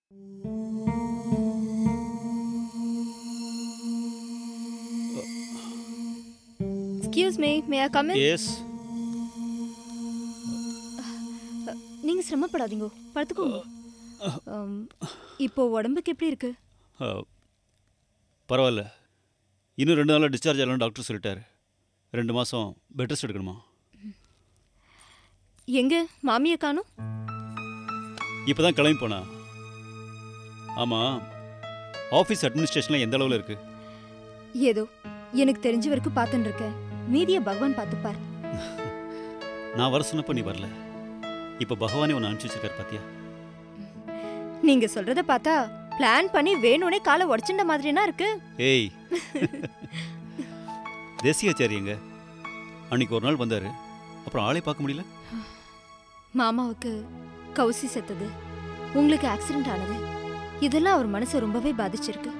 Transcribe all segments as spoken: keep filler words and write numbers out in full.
Excuse me, may I come in? Yes. நீங்க சிரமப்படாதீங்க, படுத்துக்கோங்க. இப்போ உடம்புக்கு எப்படி இருக்கு? பரவாயில்ல. இன்னும் ரெண்டு நாளில் டிஸ்சார்ஜ் ஆகலாம் டாக்டர் சொல்லிட்டாரு. ரெண்டு மாதம் பெட் ரெஸ்ட் எடுக்கணுமா? எங்க மாமியை காணோம்? இப்போ தான் கிளம்பி போனா. ஆமாம், ஆஃபீஸ் அட்மினிஸ்ட்ரேஷனில் எந்த அளவில் இருக்கு? ஏதோ எனக்கு தெரிஞ்ச வரைக்கும் பார்த்துட்டு இருக்கேன். மீதியை பகவான் பார்த்துப்பார். நான் வர சொன்னப்போ நீ வரல. இப்போ பகவானே உன்னை அனுப்பிச்சு வச்சிருக்காரு பாத்தியா? நீங்க சொல்றத பார்த்தா பிளான் பண்ணி வேணும்னே காலை உடைச்சிட்ட மாதிரினா இருக்கு. ஏய், தேசியாச்சாரியங்க அன்னைக்கு ஒரு நாள் வந்தாரு, அப்புறம் ஆளே பார்க்க முடியல. மாமாவுக்கு கௌசி செத்தது, உங்களுக்கு ஆக்சிடென்ட் ஆனது, இதெல்லாம் அவர் மனசை ரொம்பவே பாதிச்சிருக்கு.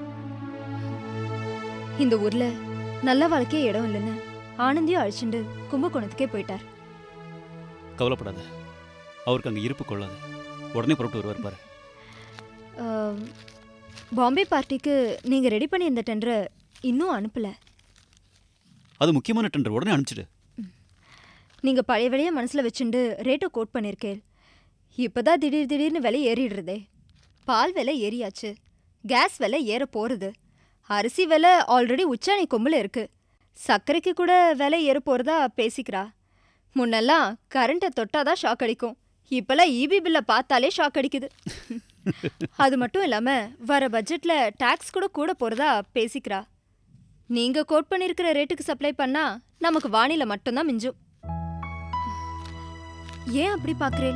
இந்த ஊர்ல நல்ல வாழ்க்கையே இடம் இல்லைன்னு ஆனந்தியும் அழிச்சுண்டு கும்பகோணத்துக்கே போயிட்டார். கவலைப்படாத, அவருக்கு அங்கே இருப்பு கொள்ளாது. உடனே புறப்பட்டு வருவார் பாரு. பாம்பே பார்ட்டிக்கு நீங்க ரெடி பண்ணி இந்த டெண்டரை இன்னும் அனுப்பல. அது முக்கியமான டெண்டர், உடனே அனுப்பிச்சிடு. நீங்க பழைய விலையை மனசுல வச்சுண்டு ரேட்டை கோட் பண்ணிருக்கேன். இப்பதான் திடீர் திடீர்னு விலை ஏறிடுறதே. பால் விலை ஏறியாச்சு, கேஸ் விலை ஏற போறது, அரிசி விலை ஆல்ரெடி உச்சாணி கொம்புல இருக்கு, சர்க்கரைக்கு கூட விலை ஏற போறதா பேசிக்கிறா. முன்னெல்லாம் கரண்ட்டை தொட்டாதான் ஷாக் அடிக்கும், இப்பெல்லாம் இபி பில்லை பார்த்தாலே ஷாக் அடிக்குது. அது மட்டும் இல்லாம வர பட்ஜெட்ல டாக்ஸ் கூட கூட போறதா பேசிக்கிறா. நீங்க கோட் பண்ணிருக்கிற ரேட்டுக்கு சப்ளை பண்ணா நமக்கு வானிலை மட்டும்தான் மிஞ்சும். ஏன் அப்படி பாக்குறேன்?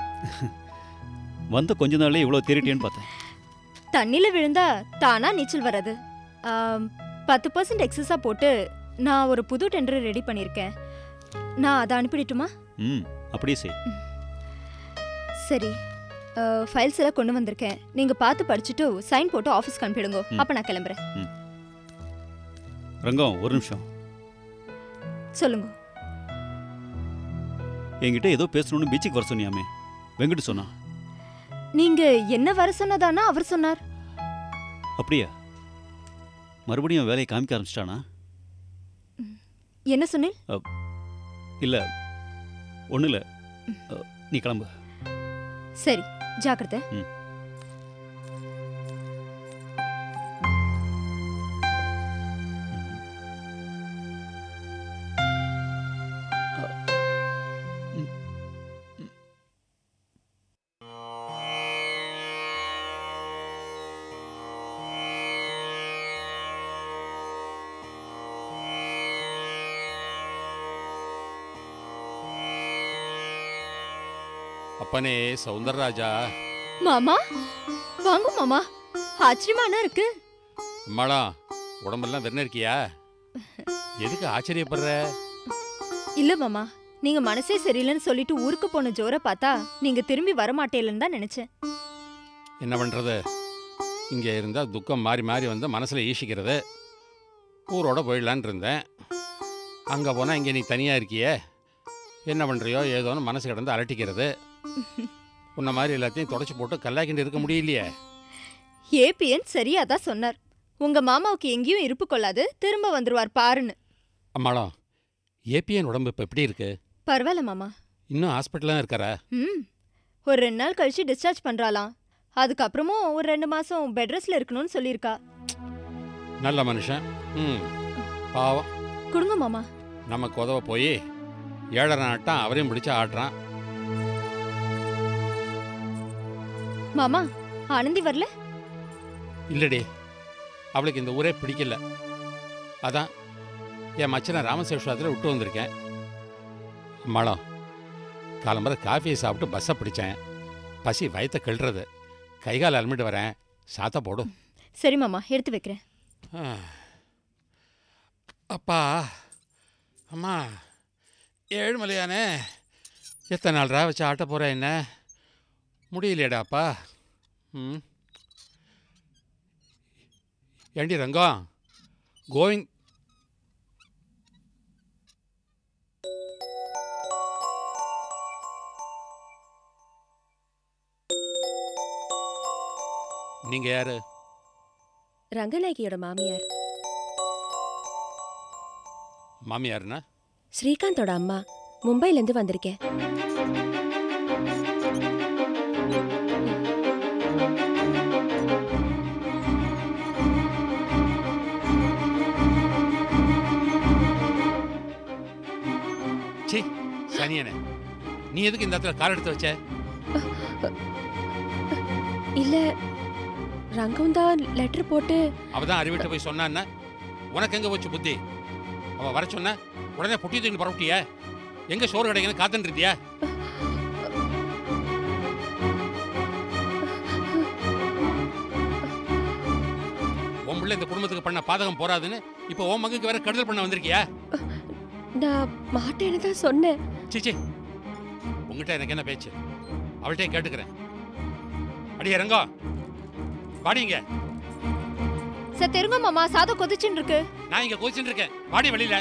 வந்த கொஞ்ச நாள்ல இவ்வளவு தேறிட்டேன்னு பார்த்தேன். தண்ணில விழுந்தா தானா நீச்சல் வராது. பத்து பர்சன்ட் எக்ஸஸா போட்டு நான் ஒரு புது டெண்டர் ரெடி பண்ணிருக்கேன். நான் அதை அனுப்பிடட்டுமா? ம், அப்படியே செய். சரி, ஃபைல்ஸ் எல்லாம் கொண்டு வந்திருக்கேன். நீங்க பார்த்து படிச்சுட்டு சைன் போட்டு ஆஃபீஸ்க்கு அனுப்பிடுங்க. அப்ப நான் கிளம்புறேன். ரங்கம், ஒரு நிமிஷம். சொல்லுங்க. என்கிட்ட ஏதோ பேசணும்னு பீச்சுக்கு வர சொன்னியாமே, வெங்கட் சொன்னா. நீங்க என்ன வர சொன்னதானா அவர் சொன்னார்? அப்படியா? மறுபடியும் வேலையை காமிக்க ஆரம்பிச்சிட்டானா? என்ன சொன்னேன்? இல்ல, ஒண்ணு இல்ல. நீ கிளம்பு. சரி, ஜாக்கிரதை. அப்பனே சௌந்தரராஜா. மாமா வாங்க மாமா, ஆச்சரியமானா இருக்கு. அம்மாடா, உடம்பெல்லாம் வெண்ண இருக்கியா? எதுக்கு ஆச்சரியப்படுற? இல்ல மாமா, நீங்க மனசே சரியில்லைன்னு சொல்லிட்டு ஊருக்கு போன ஜோர பார்த்தா நீங்க திரும்பி வரமாட்டேன்னு தான் நினைச்சேன். என்ன பண்றது, இங்க இருந்தா துக்கம் மாறி மாறி வந்து மனசுல ஈசிக்கிறது. ஊரோட போயிடலான் இருந்தேன். அங்க போனா இங்க நீ தனியா இருக்கியே, என்ன பண்றியோ ஏதோன்னு மனசு கிடந்து அலட்டிக்கிறது. உன்ன மாதிரி எல்லாத்தையும் தொடச்சு போட்டு கல்லாக்கிட்டு இருக்க முடியலையே. ஏபிஎன் சரியா தான் சொன்னார், உங்க மாமாவுக்கு எங்கேயும் இருப்பு கொள்ளாது, திரும்ப வந்துருவார் பாருன்னு. அம்மாளா, ஏபிஎன் உடம்பு இப்ப எப்படி இருக்கு? பரவாயில்ல மாமா. இன்னும் ஹாஸ்பிட்டல்லாம் இருக்காரா? ம், ஒரு ரெண்டு நாள் கழிச்சு டிஸ்சார்ஜ் பண்றாளாம். அதுக்கப்புறமும் ஒரு ரெண்டு மாசம் பெட் ரெஸ்ட்ல இருக்கணும்னு சொல்லியிருக்கா. நல்ல மனுஷன். ம், பாவம். கொடுங்க மாமா. நமக்கு உதவ போய் ஏழரை நாட்டான் அவரையும் பிடிச்சா ஆடுறான். மாமா, ஆனந்தி வரல? இல்லடி, அவளுக்கு இந்த ஊரே பிடிக்கல. அதான் என் மச்சனை ராமசேஷத்தில் விட்டு வந்திருக்கேன். அம்மாளம், காலம்பரை காஃபியை சாப்பிட்டு பஸ்ஸை பிடிச்சேன். பசி வயத்தை கெள்றது. கைகால் அலமிட்டு வரேன், சாத்த போடும். சரி மாமா, எடுத்து வைக்கிறேன். அப்பா, அம்மா, ஏழுமலையானே, எத்தனை நாள் ரா வச்சு ஆட்ட போகிறேன்? என்ன முடியலையடாப்பா. ம், ஏண்டி ரங்கம், கோவிந்த் நீங்க யாரு? ரங்கநாயகியோட மாமியார். மாமியாருன்னா? ஸ்ரீகாந்தோட அம்மா. மும்பைலேருந்து வந்திருக்கேன். சி சனியனே, நீ எதுக்கு இந்த இடத்துல கார் எடுத்து வச்ச? இல்ல, ரங்கம் தான் லெட்டர் போட்டு. அவதான் அறிவிட்டு போய் சொன்னான்னா உனக்கு எங்க போச்சு புத்தி? அவ வர சொன்ன உடனே பொட்டி தூக்கி பரப்பிட்டிய? எங்க சோறு கிடைக்குன்னு காத்துட்டு இருந்தியா? உன் பிள்ளை இந்த குடும்பத்துக்கு பண்ண பாதகம் போறாதுன்னு இப்ப உன் மகனுக்கு வேற கடுதல் பண்ண வந்திருக்கியா? நான் மாட்டேன்னு தான் சொன்னேன். சிச்சி, உங்ககிட்ட எனக்கு என்ன பேச்சு? அவள்கிட்ட கேட்டுக்கிறேன். அடியே ரங்கம், வாடிங்க. சார் தெருங்க மாமா, சாதம் கொதிச்சுன்னு இருக்கு. நான் இங்க கொதிச்சுட்டு இருக்கேன், வாடி வெளியில.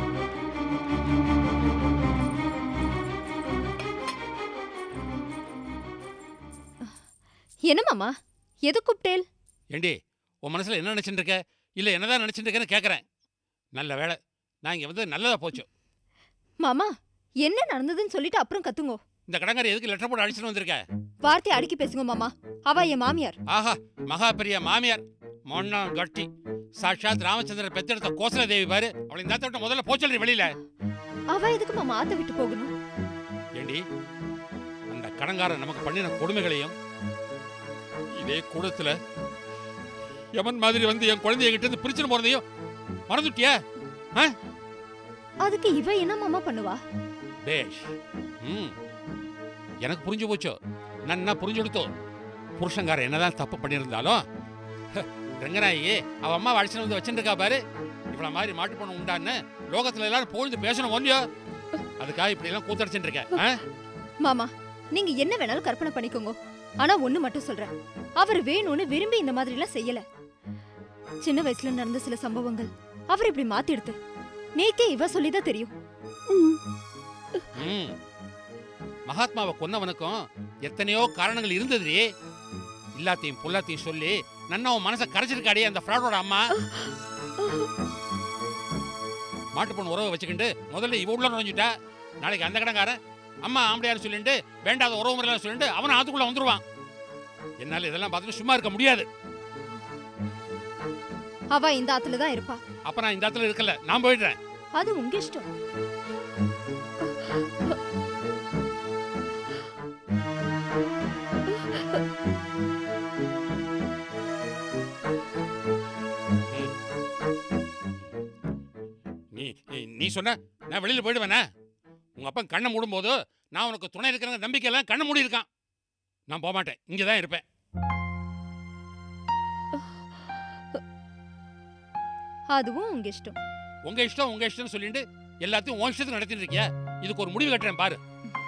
என்ன மாமா, எது கூப்பிட்டேல்? ஏண்டி, உன் மனசுல என்ன நினைச்சுட்டு இருக்க? இல்ல என்னதான் நினைச்சுட்டு இருக்கேன்னு கேட்கறேன். நல்ல வேலை நான் இங்க வந்து நல்லதா போச்சு. மாமா, என்ன நடந்ததுன்னு சொல்லிட்டு அப்புறம் கத்துங்கோ. இந்த கடங்காரி எதுக்கு லெட்டர் போட்டு அடிச்சுட்டு வந்திருக்க? வார்த்தையை அடக்கி பேசுங்க மாமா, அவ என் மாமியார். ஆஹா, மகா பெரிய மாமியார், மொன்னா கட்டி, சாட்சாத் ராமச்சந்திரன் பெத்தெடுத்த கோசல தேவி பாரு. அவளை இந்த ஆத்த முதல்ல போச்சல்றி வெளியில. அவ எதுக்கு மாமா ஆத்த விட்டு போகணும்? ஏண்டி, அந்த கடங்காரன் நமக்கு பண்ணின கொடுமைகளையும் இதே கூடத்துல யமன் மாதிரி வந்து என் குழந்தைய கிட்ட இருந்து பிரிச்சுன்னு போறதையும் மறந்துட்டியா? அதுக்கு இவ என்ன மாமா பண்ணுவா? பேஷ். ம், எனக்கு புரிஞ்சு போச்சோ, நன்னா புரிஞ்சு கொடுத்தோ. புருஷங்கார என்னதான் தப்பு பண்ணியிருந்தாலும் ரங்கநாயகி அவ அம்மா அடிச்சுன்னு வந்து வச்சுருக்கா பாரு. இவ்வளவு மாதிரி மாட்டு பொண்ணு உண்டான்னு லோகத்துல எல்லாரும் பொழுது பேசணும் ஒன்றியோ. அதுக்காக இப்படி எல்லாம் கூத்தடிச்சுட்டு இருக்கேன். மாமா, நீங்க என்ன வேணாலும் கற்பனை பண்ணிக்கோங்க. ஆனா ஒண்ணு மட்டும் சொல்றேன், அவர் வேணும்னு விரும்பி இந்த மாதிரி எல்லாம் செய்யல. சின்ன வயசுல நடந்த சில சம்பவங்கள் அவர் இப்படி மாத்தி எடுத்து நேக்கே இவ சொல்லிதான் தெரியும். மகாத்மாவை கொன்னவனுக்கும் எத்தனையோ காரணங்கள் இருந்தது. எல்லாத்தையும் பொல்லாத்தையும் சொல்லி நன்னா உன் மனசை கரைச்சிருக்காடி அந்த ஃப்ராடோட அம்மா. மாட்டு பொண்ணு உறவை வச்சுக்கிட்டு முதல்ல இவ உள்ள நுழைஞ்சுட்டா. நாளைக்கு அந்த கடங்காரன் அம்மா ஆம்பளையாரு சொல்லிட்டு வேண்டாத உறவு முறையில சொல்லிட்டு அவன் ஆத்துக்குள்ள வந்துருவான். என்னால இதெல்லாம் பார்த்துட்டு சும்மா இருக்க முடியாது. அவ இந்த ஆத்துல தான் இருப்பா. அப்ப நான் இந்த ஆத்துல இருக்கல, நான் போயிடுறேன். அது உங்க இஷ்டம். நீ நீ சொன்ன நான் வெளியில போயிடுவேனா? உங்க அப்பா கண்ணை மூடும் போது நான் உனக்கு துணை இருக்கிற நம்பிக்கை எல்லாம் கண்ணை மூடி இருக்கான். நான் போக மாட்டேன், இங்கதான் இருப்பேன். அதுவும் உங்க இஷ்டம். உங்க இஷ்டம் உங்க இஷ்டம் சொல்லிட்டு எல்லாத்தையும் உன் இஷ்டத்துக்கு நடத்திட்டு இருக்கியா? இதுக்கு ஒரு முடிவு கட்டுறேன் பாரு.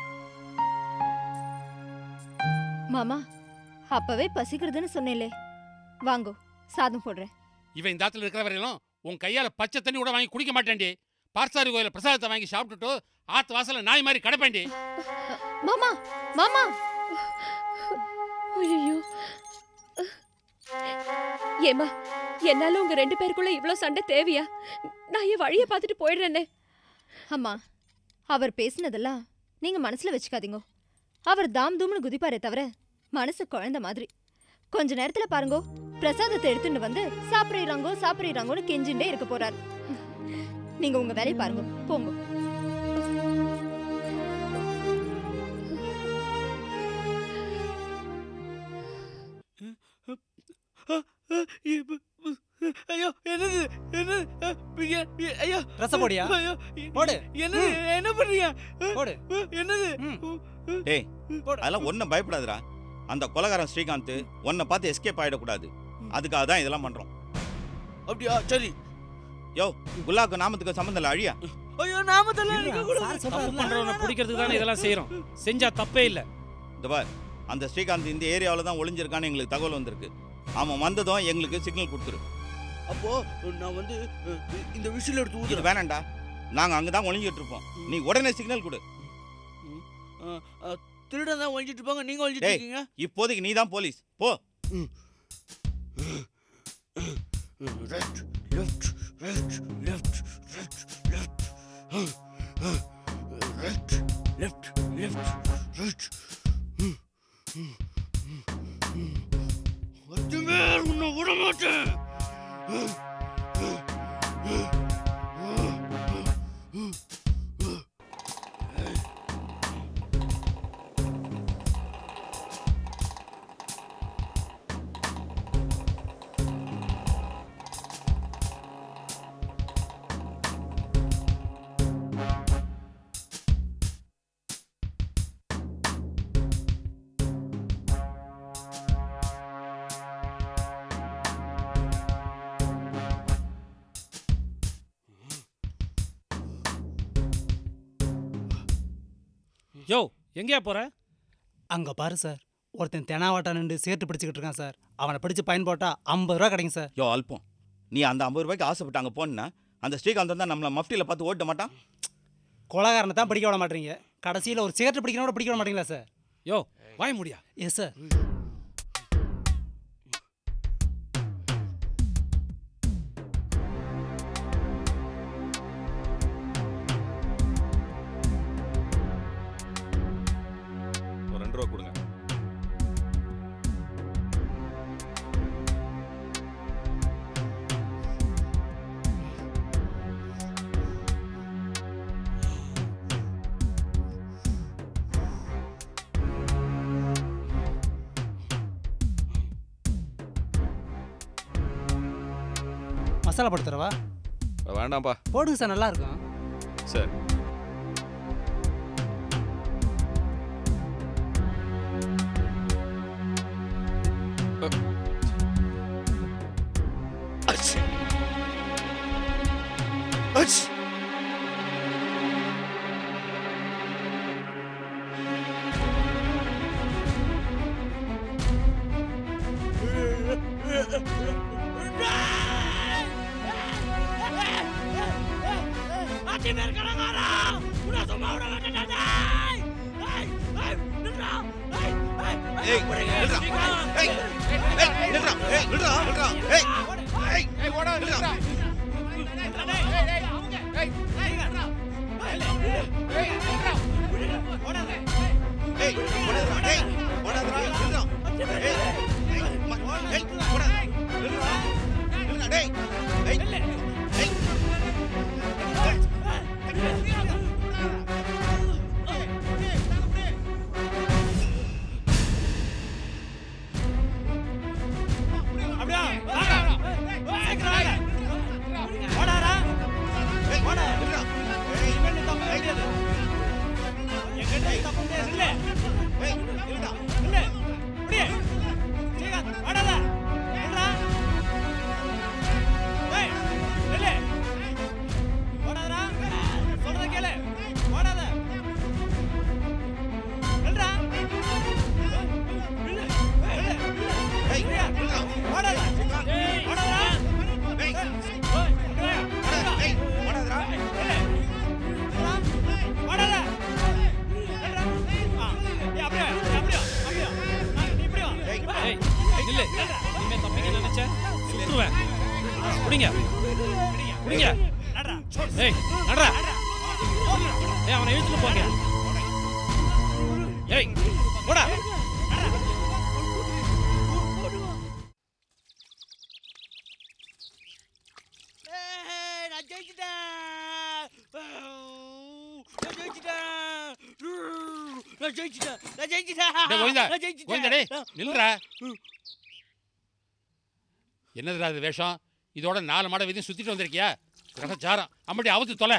மாமா, அப்பவே பசிக்கிறதுன்னு சொன்னேலே, வாங்கோ சாதம் போடுறேன். இவன் இந்த ஆத்துல இருக்கிற வரையிலும் உன் கையால பச்சை தண்ணி கூட வாங்கி குடிக்க மாட்டேன்டி. பார்சாரி கோயில பிரசாதத்தை வாங்கி சாப்பிட்டுட்டு ஆத்து வாசல நாய் மாதிரி கடப்பேன்டி. மாமா, மாமா. ஐயோ, ஏமா, என்னால உங்க ரெண்டு பேருக்குள்ள இவ்ளோ சண்டை தேவையா? நான் என் வழியை பார்த்துட்டு போயிடுறேனே. அம்மா, அவர் பேசினதெல்லாம் நீங்க மனசுல வச்சுக்காதீங்க. அவர் தாம் தூம்னு குதிப்பாரே தவிர மனசு குழந்தை மாதிரி. கொஞ்ச நேரத்துல பாருங்கோ, பிரசாதத்தை எடுத்துட்டு வந்து சாப்பிடுறாங்கோ சாப்பிடுறாங்கோன்னு கெஞ்சிண்டே இருக்க போறாரு. நீங்க உங்க வேலையை பாருங்க, போங்க. ஐயோ, என்னது என்னது? ஐயோ, ரச போடியா? போடு. என்னது? என்ன பண்றீங்க? போடு. என்னது? டேய், அதெல்லாம் ஒன்றும் பயப்படாதுடா. அந்த கொலகாரன் ஸ்ரீகாந்த் உன்னை பார்த்து எஸ்கேப் ஆகிடக்கூடாது. அதுக்காக தான் இதெல்லாம் பண்றோம். அப்படியா? சரி. யோ, குல்லாக்கு நாமத்துக்கு சம்மந்தம் இல்லை, அழியா. ஐயோ, நாமத்தெல்லாம் இருக்க கூடாது. தப்பு பண்றவனை பிடிக்கிறதுக்கு தானே இதெல்லாம் செய்யறோம். செஞ்சா தப்பே இல்லை. இந்த பார், அந்த ஸ்ரீகாந்த் இந்த ஏரியாவில் தான் ஒளிஞ்சிருக்கான்னு எங்களுக்கு தகவல் வந்திருக்கு. அவன் வந்ததும் எங்களுக்கு சிக்னல் கொடுத்துரு. அப்போ நான் வந்து இந்த விசில் எடுத்து இது ஊதுறேன். வேணாண்டா, நாங்கள் அங்கே தான் ஒளிஞ்சிட்டு இருப்போம். நீ உடனே சிக்னல் கொடு. திருடன் தான் ஒழிஞ்சிட்டு இருப்பாங்க, நீங்க ஒழிஞ்சிட்டு இருக்கீங்க. இப்போதைக்கு நீ தான் போலீஸ், போ. Right, left, right, left, right, left. Right, left, left, right. அதுமே உன்னை விட மாட்டேன். யோ எங்கேயா போற? அங்கே பாரு சார், ஒருத்தன் தெனாவாட்டா நின்று சேர்த்து பிடிச்சிக்கிட்டு இருக்கான் சார். அவனை பிடிச்சி பயன் போட்டால் ஐம்பது ரூபா கிடைக்கும் சார். யோ அல்பம், நீ அந்த ஐம்பது ரூபாய்க்கு ஆசைப்பட்டு அங்கே போனா அந்த ஸ்ரீகாந்த் தான் நம்மளை மஃப்டியில் பார்த்து ஓட்ட மாட்டான். கொலகாரனை தான் பிடிக்க விட மாட்டீங்க, கடைசியில் ஒரு சிகரெட் பிடிக்கிறவங்க பிடிக்க விட மாட்டீங்களா சார்? யோ வாய் முடியா? Yes sir. ரெண்டு ரூபா கொடுங்க. மசாலா போட்டு தரவா? வேண்டாம்ப்பா. போடுங்க சார், நல்லா இருக்கும். சரி. என்னதுடா இது வேஷம்? இதோட நாலு மாட வீதி சுத்திட்டு வந்திருக்கியா? கிரகச்சாரம் அம்மடி அவுத்து தொலை.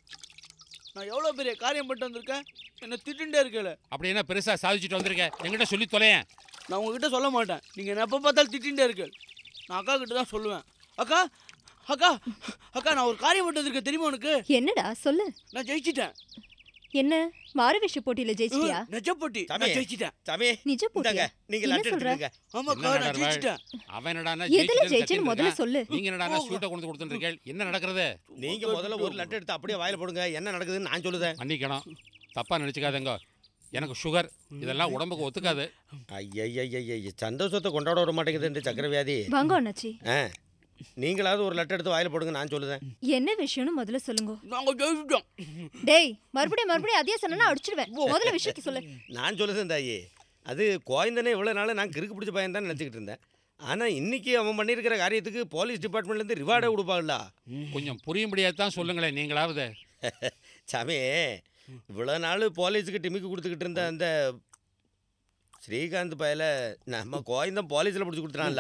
நான் எவ்வளோ பெரிய காரியம் பண்ணிட்டு வந்திருக்கேன், என்ன திட்டுண்டே இருக்கல. அப்படி என்ன பெருசா சாதிச்சுட்டு வந்திருக்கேன், என்கிட்ட சொல்லி தொலையேன். நான் உங்ககிட்ட சொல்ல மாட்டேன், நீங்க என்ன எப்போ பார்த்தாலும் திட்டுண்டே இருக்கு. நான் அக்கா கிட்ட தான் சொல்லுவேன். அக்கா அக்கா அக்கா நான் ஒரு காரியம் பண்ணிட்டு வந்திருக்கேன், தெரியுமா உனக்கு? என்னடா சொல்லு. நான் ஜெயிச்சிட்டேன். என்ன மாறுவேஷ போட்டியில ஜெயிச்சிட்டியா? நிஜ போட்டி, நான் ஜெயிச்சிட்டேன். சாமி நிஜ போட்டியா? நீங்க லட்டு எடுத்துங்க. ஆமாக்கா நான் ஜெயிச்சிட்டேன். அவன் என்னடானா எதுல ஜெயிச்சேன்னு முதல்ல சொல்லு. நீங்க என்னடானா ஸ்வீட்டை கொண்டு கொடுத்துட்டு என்ன நடக்குது? நீங்க முதல்ல ஒரு லட்டு எடுத்து அப்படியே வாயில போடுங்க, என்ன நடக்குதுன்னு நான் சொல்லுதேன். மன்னிக்கணும், தப்பா நினைச்சுக்காதங்க. எனக்கு சுகர், இதெல்லாம் உடம்புக்கு ஒத்துக்காது. ஐயய்யய்ய சந்தோஷத்தை கொண்டாட விட மாட்டேங்குது இந்த சக்கரை வியாதி. வாங்க அண்ணாச்சி. நீங்களாவது ஒரு லெட்டர் எடுத்து வாயில போடுங்க, நான் சொல்லுதேன். என்ன விஷயம்னு முதல்ல சொல்லுங்க. நாங்க ஜெயிச்சிட்டோம். டேய் மறுபடியும் மறுபடியும் அதே சொன்னா அடிச்சிடுவேன். முதல்ல விஷயத்தை சொல்லு. நான் சொல்லுதேன் தாயி, அது கோயந்தனே இவ்வளோ நாள் நான் கிறுக்கு பிடிச்ச பையன் தான் நினச்சிக்கிட்டு இருந்தேன். ஆனால் இன்னைக்கு அவன் பண்ணியிருக்கிற காரியத்துக்கு போலீஸ் டிபார்ட்மெண்ட்லேருந்து ரிவார்டே கொடுப்பாங்களா? கொஞ்சம் புரியும்படியாக தான் சொல்லுங்களேன் நீங்களாவது. சாமி, இவ்வளோ நாள் போலீஸுக்கு டிமிக்கு கொடுத்துக்கிட்டு இருந்த அந்த ஸ்ரீகாந்த் பயல நம்ம கோயந்தன் போலீஸில் பிடிச்சி கொடுத்துறான்ல.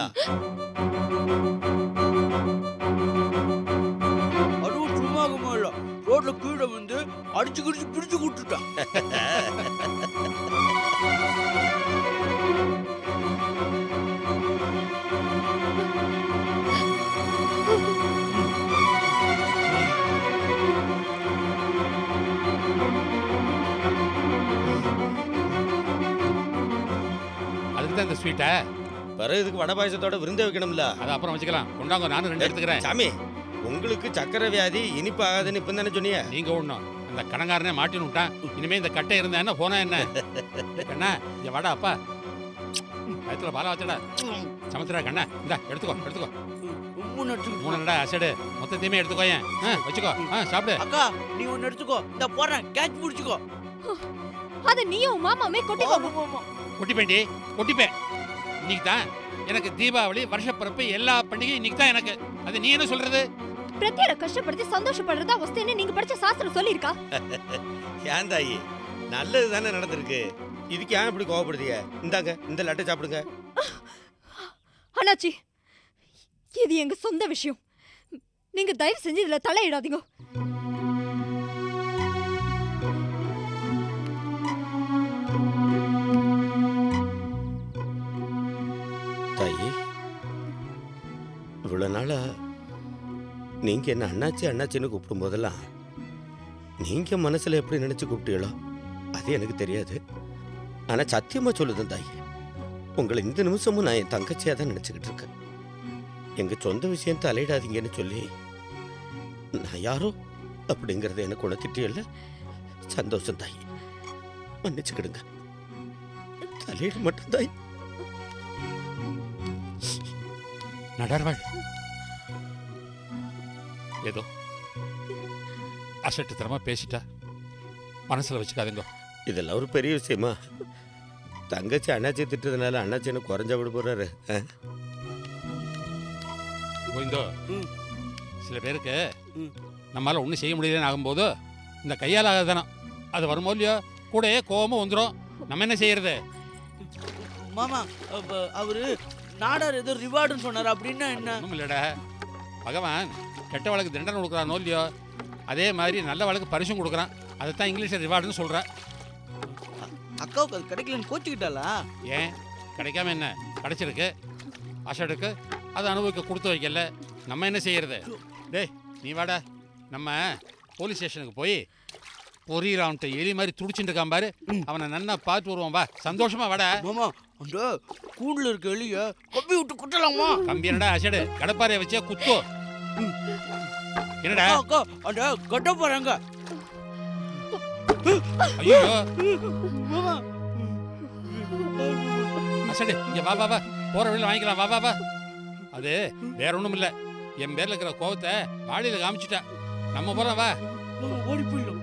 அதுவும் சும்மாகமா இல்லை, ரோட்ல கீழே வந்து அடிச்சு கிடிச்சு பிடிச்சு கொடுத்துட்டான். அதுக்கு இந்த ஸ்வீட்டை பிறகு இதுக்கு வடை பாயசத்தோட விருந்து வைக்கணும்ல. அதை அப்புறம் வச்சுக்கலாம். கொண்டாங்க, நானும் ரெண்டு எடுத்துக்கிறேன். சாமி, உங்களுக்கு சக்கரை வியாதி இனிப்பு ஆகாதுன்னு இப்போ தானே சொன்னீங்க. நீங்க ஒண்ணும் அந்த கடங்காரனே மாட்டின்னு விட்டான். இனிமே இந்த கட்டை இருந்தா என்ன போனா என்ன கண்ணா, இங்க வாடா அப்பா, வயத்துல பாலா வச்சடா சமத்துறா கண்ணா, இந்தா எடுத்துக்கோ எடுத்துக்கோ. மூணு நடா அசடு மொத்தத்தையுமே எடுத்துக்கோ. ஏன் வச்சுக்கோ, சாப்பிடு. அக்கா நீ ஒன்னு எடுத்துக்கோ, இந்த போடுறேன், கேட்ச் பிடிச்சிக்கோ. அத நீயும் மாமாமே கொட்டிக்கோ. கொட்டிப்பேண்டி கொட்டிப்பேன். இன்னைக்கு தான் எனக்கு தீபாவளி, வருஷப்பிறப்பு, எல்லா பண்டிகையும் இன்னைக்கு தான் எனக்கு. அது நீ என்ன சொல்றது? பிரத்யேக கஷ்டப்படுத்தி சந்தோஷப்படுறதா வஸ்தேன்னு நீங்க படிச்ச சாஸ்திரம் சொல்லியிருக்கா? ஏன் தாயி, நல்லது தானே நடந்திருக்கு. இதுக்கு ஏன் இப்படி கோவப்படுதீங்க? இந்தாங்க இந்த லட்டை சாப்பிடுங்க. அண்ணாச்சி, இது எங்க சொந்த விஷயம். நீங்க தயவு செஞ்சு இதுல தலையிடாதீங்க. தாயி, இவ்வளோ நாளா நீங்கள் என்ன அண்ணாச்சி அண்ணாச்சின்னு கூப்பிடும் போதெல்லாம் நீங்கள் மனசில் எப்படி நினச்சி கூப்பிட்டீங்களோ அது எனக்கு தெரியாது. ஆனால் சத்தியமாக சொல்லுதேன் தாயி, உங்களை இந்த நிமிஷமும் நான் என் தங்கச்சியாக தான் நினச்சிக்கிட்டு இருக்கேன். எங்கள் சொந்த விஷயம் தலையிடாதீங்கன்னு சொல்லி நான் யாரோ அப்படிங்கிறத எனக்கு உணர்த்திட்டே. சந்தோஷம் தாயி, மன்னிச்சுக்கிடுங்க. தலையிட மட்டும் தாய். நடர்வாள் ஏதோ அசட்டுத்தனமா பேசிட்டா, மனசுல வச்சுக்காதுங்க. இதெல்லாம் ஒரு பெரிய விஷயமா? தங்கச்சி அண்ணாச்சி திட்டதுனால அண்ணாச்சி என்ன குறைஞ்சா விட போறாரு. கோவிந்தோ, சில பேருக்கு நம்மளால ஒன்றும் செய்ய முடியலன்னு ஆகும்போது இந்த கையால் ஆகுதானே அது வருமோ இல்லையோ கூடயே கோவமும் வந்துடும். நம்ம என்ன செய்யறது? மாமா, அவரு நாடார் ஏதோ ரிவார்டுன்னு சொன்னார், அப்படின்னா என்ன? ஒன்றும் இல்லைடா, பகவான் கெட்ட வழக்கு தண்டனை கொடுக்குறானோ இல்லையோ அதே மாதிரி நல்ல வழக்கு பரிசும் கொடுக்குறான். அதை தான் இங்கிலீஷில் ரிவார்டுன்னு சொல்கிறேன். அக்காவுக்கு அது கிடைக்கலன்னு கோச்சிக்கிட்டாளா? ஏன் கிடைக்காம என்ன, கிடைச்சிருக்கு. அசடுக்கு அதை அனுபவிக்க கொடுத்து வைக்கல, நம்ம என்ன செய்யறது? டேய் நீ வாடா, நம்ம போலீஸ் ஸ்டேஷனுக்கு போய் பொரியலான்ட்டு எலி மாதிரி துடிச்சுட்டு இருக்கான் பாரு, அவனை நன்னா பார்த்து வருவான். வா, சந்தோஷமா வாடா. மாமா, அந்த கூண்டுல இருக்க எலிய கம்பி விட்டு குட்டலாமா? கம்பி என்னடா அசடு, கடப்பாறையை வச்சே குத்து. என்னடா அக்கா, அந்த கடப்பாறைங்க. ஐயோ அசடு, இங்க வா வா வா, போற வழியில வாங்கிக்கலாம். வா வா வா. அது வேற ஒண்ணும் இல்ல, என் பேர்ல இருக்கிற கோவத்தை வாடியில காமிச்சுட்டா. நம்ம போறோம், வா. ஓடி போயிடும்.